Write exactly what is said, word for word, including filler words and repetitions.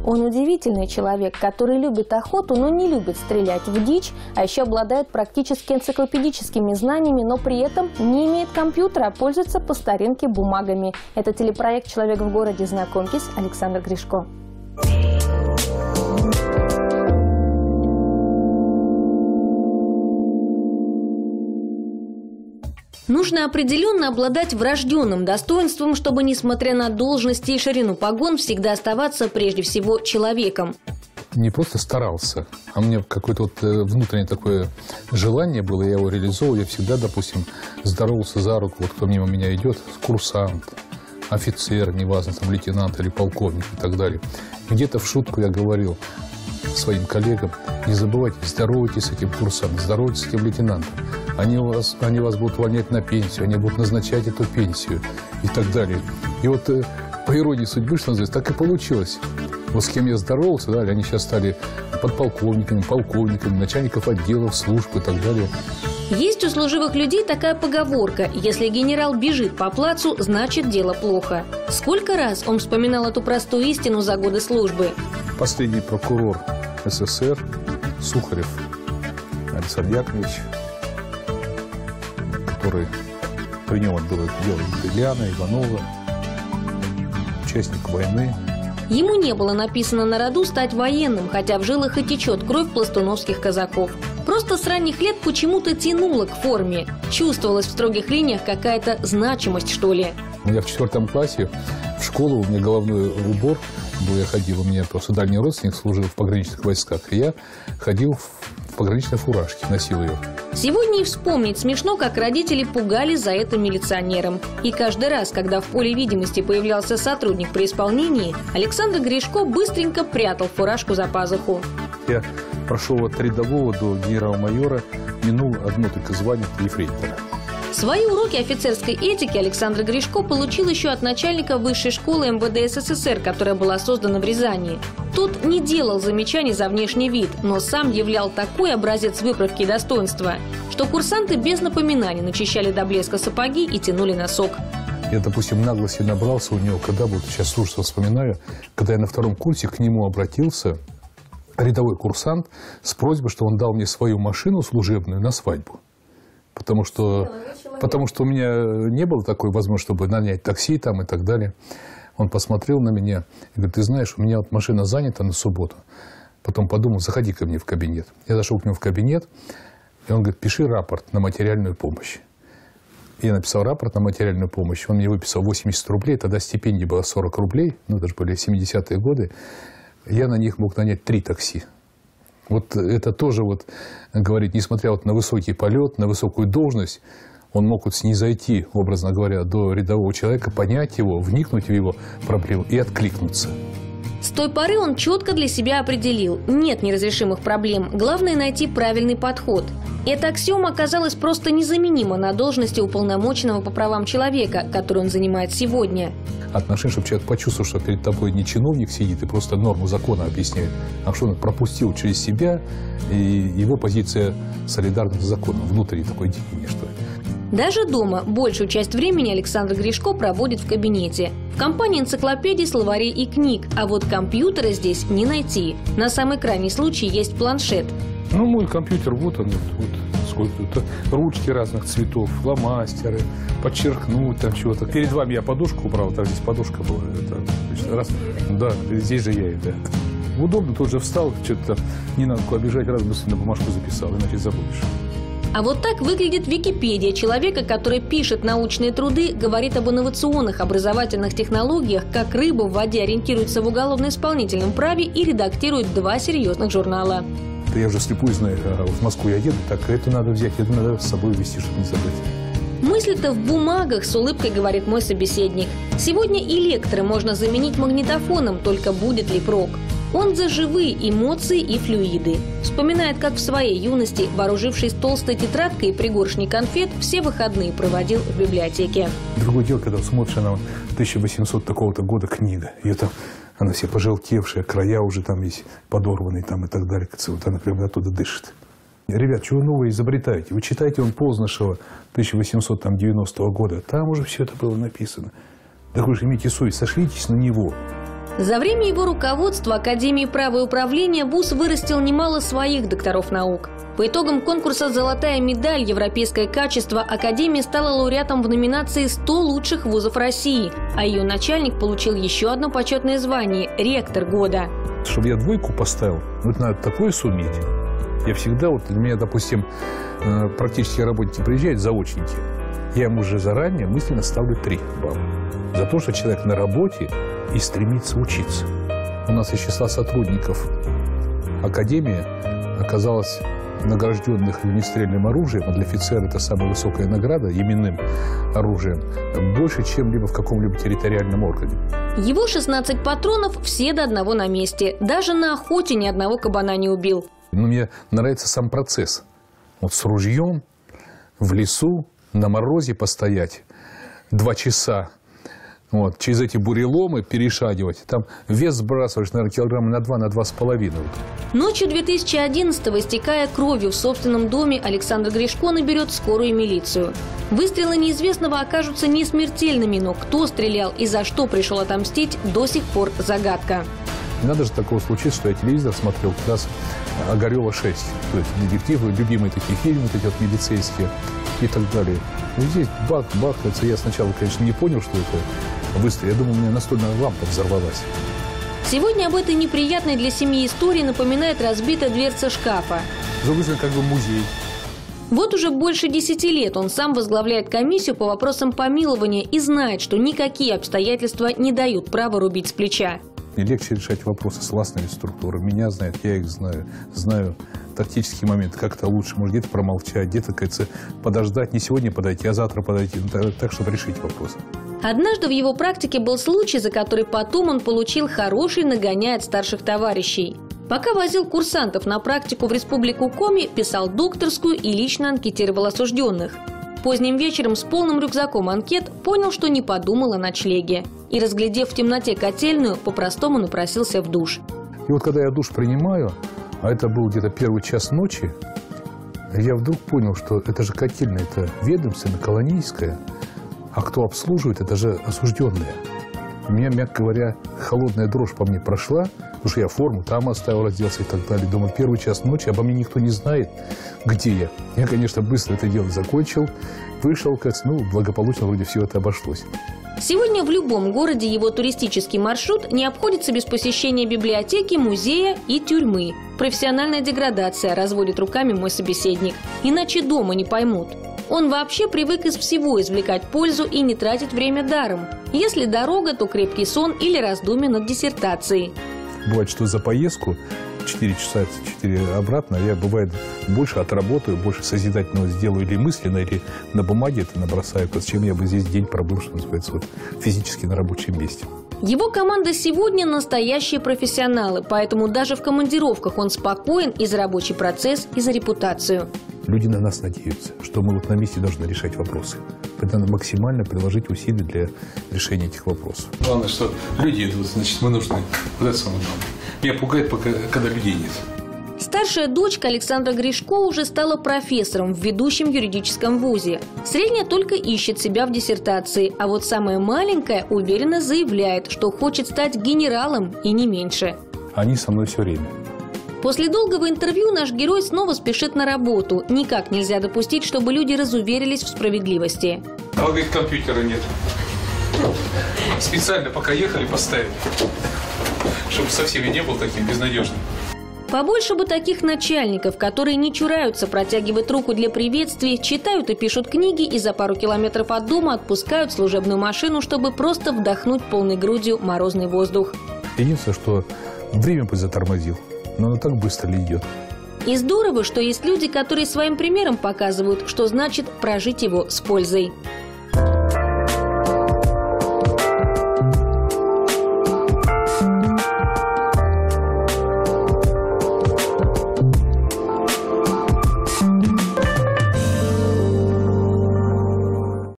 Он удивительный человек, который любит охоту, но не любит стрелять в дичь, а еще обладает практически энциклопедическими знаниями, но при этом не имеет компьютера, а пользуется по старинке бумагами. Это телепроект «Человек в городе». Знакомьтесь, Александр Гришко. Нужно определенно обладать врожденным достоинством, чтобы, несмотря на должности и ширину погон, всегда оставаться прежде всего человеком. Не просто старался, а у меня какое-то вот внутреннее такое желание было, я его реализовал. Я всегда, допустим, здоровался за руку, вот кто мимо меня идет, курсант, офицер, неважно, там, лейтенант или полковник и так далее. Где-то в шутку я говорил своим коллегам: не забывайте, здоровайтесь с этим курсантом, здоровайтесь с этим лейтенантом. Они вас, они вас будут увольнять на пенсию, они будут назначать эту пенсию и так далее. И вот по иронии судьбы, что называется, так и получилось. Вот с кем я здоровался, да, они сейчас стали подполковниками, полковниками, начальников отделов, служб и так далее. Есть у служивых людей такая поговорка: если генерал бежит по плацу, значит дело плохо. Сколько раз он вспоминал эту простую истину за годы службы? Последний прокурор СССР Сухарев Александр Яковлевич, который при нем было дело Ильяна, Иванова, участник войны. Ему не было написано на роду стать военным, хотя в жилах и течет кровь пластуновских казаков. Просто с ранних лет почему-то тянуло к форме. Чувствовалась в строгих линиях какая-то значимость, что ли. Я в четвертом классе в школу, у меня головной убор был, я ходил, у меня просто дальний родственник служил в пограничных войсках, и я ходил в пограничной фуражке, носил ее. Сегодня и вспомнить смешно, как родители пугали за это милиционером. И каждый раз, когда в поле видимости появлялся сотрудник при исполнении, Александр Гришко быстренько прятал фуражку за пазуху. Я прошел от рядового до генерал-майора, минул одно только звание ефрейтора. Свои уроки офицерской этики Александр Гришко получил еще от начальника высшей школы эм вэ дэ эс эс эс эр, которая была создана в Рязани. Тот не делал замечаний за внешний вид, но сам являл такой образец выправки и достоинства, что курсанты без напоминаний начищали до блеска сапоги и тянули носок. Я, допустим, наглости набрался у него, когда, вот сейчас слушаю, вспоминаю, когда я на втором курсе к нему обратился, рядовой курсант, с просьбой, что он дал мне свою машину служебную на свадьбу. Потому что, потому что у меня не было такой возможности, чтобы нанять такси там и так далее. Он посмотрел на меня и говорит: ты знаешь, у меня вот машина занята на субботу. Потом подумал: заходи ко мне в кабинет. Я зашел к нему в кабинет, и он говорит: пиши рапорт на материальную помощь. Я написал рапорт на материальную помощь. Он мне выписал восемьдесят рублей, тогда стипендия была сорок рублей, ну, даже были семидесятые годы. Я на них мог нанять три такси. Вот это тоже вот говорит, несмотря вот на высокий полет, на высокую должность, он мог вот снизойти, образно говоря, до рядового человека, понять его, вникнуть в его проблему и откликнуться. С той поры он четко для себя определил: нет неразрешимых проблем, главное найти правильный подход. Эта аксиома оказалась просто незаменима на должности уполномоченного по правам человека, которую он занимает сегодня. Отношение, чтобы человек почувствовал, что перед тобой не чиновник сидит и просто норму закона объясняет, а что он пропустил через себя, и его позиция солидарна с законом, внутри такой единения, что ли. Даже дома большую часть времени Александр Гришко проводит в кабинете. В компании энциклопедий, словарей и книг, а вот компьютера здесь не найти. На самый крайний случай есть планшет. Ну, мой компьютер, вот он, вот сколько-то, ручки разных цветов, фломастеры, подчеркнуть там чего-то. Перед вами я подушку убрал, там здесь подушка была. Это, значит, раз, да, здесь же я, да. Удобно, тут же встал, что-то там, не надо куда бежать, раз быстро на бумажку записал, иначе забудешь. А вот так выглядит Википедия человека, который пишет научные труды, говорит об инновационных образовательных технологиях, как рыба в воде, ориентируется в уголовно-исполнительном праве и редактирует два серьезных журнала. Да я уже слепую знаю, а в Москву я еду, так это надо взять, это надо с собой везти, чтобы не забыть. Мысли-то в бумагах, с улыбкой говорит мой собеседник. Сегодня электро можно заменить магнитофоном, только будет ли прок? Он за живые эмоции и флюиды. Вспоминает, как в своей юности, вооружившись толстой тетрадкой и пригоршней конфет, все выходные проводил в библиотеке. Другое дело, когда смотришь, она тысяча восемьсот такого-то года книга. Ее там, она вся пожелтевшая, края уже там есть подорванные там и так далее. Вот она прямо оттуда дышит. Ребят, чего новое изобретаете? Вы читаете он Познышева тысяча восемьсот девяностого года. Там уже все это было написано. Так вы же имейте совесть, сошлитесь на него. За время его руководства Академии права и управления вуз вырастил немало своих докторов наук. По итогам конкурса «Золотая медаль. Европейское качество» Академия стала лауреатом в номинации «сто лучших вузов России», а ее начальник получил еще одно почетное звание – «Ректор года». Чтобы я двойку поставил, ну, это надо такое суметь. Я всегда, вот для меня, допустим, практические работники приезжают, заочники, я им уже заранее мысленно ставлю три балла. За то, что человек на работе и стремится учиться. У нас из числа сотрудников Академии оказалось награжденных огнестрельным оружием, а для офицера это самая высокая награда, именным оружием, больше, чем либо в каком-либо территориальном органе. Его шестнадцать патронов все до одного на месте. Даже на охоте ни одного кабана не убил. Но мне нравится сам процесс. Вот с ружьем в лесу на морозе постоять два часа. Вот, через эти буреломы перешагивать. Там вес сбрасываешь, наверное, килограмма на два, на два с половиной. Ночью две тысячи одиннадцатого, истекая кровью в собственном доме, Александр Гришко наберет скорую милицию. Выстрелы неизвестного окажутся не смертельными, но кто стрелял и за что пришел отомстить, до сих пор загадка. Надо же такого случиться, что я телевизор смотрел как раз «Огарева шесть». То есть детективы, любимые такие фильмы, вот эти вот милицейские и так далее. И здесь бах-бах. Я сначала, конечно, не понял, что это выстрел. Я думал, у меня настольная лампа взорвалась. Сегодня об этой неприятной для семьи истории напоминает разбитая дверца шкафа. Завызван как бы музей. Вот уже больше десяти лет он сам возглавляет комиссию по вопросам помилования и знает, что никакие обстоятельства не дают права рубить с плеча. Мне легче решать вопросы с властными структурами. Меня знают, я их знаю. Знаю тактический момент, как-то лучше, может, где-то промолчать, где-то, кажется, подождать, не сегодня подойти, а завтра подойти, так, так, чтобы решить вопрос. Однажды в его практике был случай, за который потом он получил хороший нагоняй от старших товарищей. Пока возил курсантов на практику в Республику Коми, писал докторскую и лично анкетировал осужденных. Поздним вечером с полным рюкзаком анкет понял, что не подумал о ночлеге. И, разглядев в темноте котельную, по-простому напросился в душ. И вот когда я душ принимаю, а это был где-то первый час ночи, я вдруг понял, что это же котельная, это ведомственная, колонийская, а кто обслуживает, это же осужденные. У меня, мягко говоря, холодная дрожь по мне прошла, потому что я форму там оставил, разделся и так далее. Думаю, первый час ночи, обо мне никто не знает, где я. Я, конечно, быстро это дело закончил, вышел, как, ну, благополучно вроде все это обошлось. Сегодня в любом городе его туристический маршрут не обходится без посещения библиотеки, музея и тюрьмы. Профессиональная деградация, разводит руками мой собеседник. Иначе дома не поймут. Он вообще привык из всего извлекать пользу и не тратить время даром. Если дорога, то крепкий сон или раздумье над диссертацией. Бывает, что за поездку четыре часа, четыре обратно, я, бывает, больше отработаю, больше созидательного сделаю или мысленно, или на бумаге это набросаю, чем я бы здесь день пробыл, что называется, вот, физически на рабочем месте. Его команда сегодня настоящие профессионалы, поэтому даже в командировках он спокоен и за рабочий процесс, и за репутацию. Люди на нас надеются, что мы вот на месте должны решать вопросы. Поэтому надо максимально приложить усилия для решения этих вопросов. Главное, что люди идут, значит, мы нужны. Вот это самое главное. Меня пугает, пока, когда людей нет. Старшая дочка Александра Гришко уже стала профессором в ведущем юридическом вузе. Средняя только ищет себя в диссертации, а вот самая маленькая уверенно заявляет, что хочет стать генералом и не меньше. Они со мной все время. После долгого интервью наш герой снова спешит на работу. Никак нельзя допустить, чтобы люди разуверились в справедливости. А вот, говорит, компьютера нет. Специально пока ехали поставили, чтобы со всеми не был таким безнадежным. Побольше бы таких начальников, которые не чураются протягивать руку для приветствий, читают и пишут книги и за пару километров от дома отпускают служебную машину, чтобы просто вдохнуть полной грудью морозный воздух. Единственное, что время бы затормозил, но оно так быстро ли идет. И здорово, что есть люди, которые своим примером показывают, что значит прожить его с пользой.